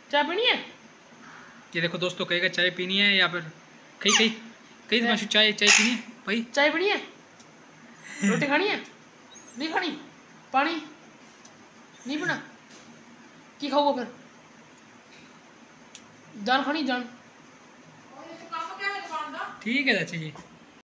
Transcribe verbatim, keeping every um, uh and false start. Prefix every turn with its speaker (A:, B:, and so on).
A: चाय पीनी है?
B: ये देखो दोस्तों, कहेगा चाय पीनी है या फिर कहीं कहीं कहीं तमाशू चाय चाय पीनी है भाई।
A: चाय पीनी है? रोटी खानी है? नहीं खानी? पानी नहीं पीना? की खाओगे फिर? जान खानी जान?
B: ठीक है चाची जी।